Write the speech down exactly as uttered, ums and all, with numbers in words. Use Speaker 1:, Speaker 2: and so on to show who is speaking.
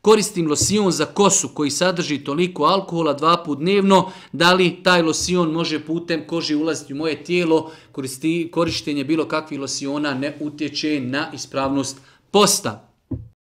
Speaker 1: koristim losion za kosu koji sadrži toliko alkohola dva put dnevno, da li taj losion može putem kože ulaziti u moje tijelo, koristi, korištenje bilo kakvih losiona ne utječe na ispravnost posta.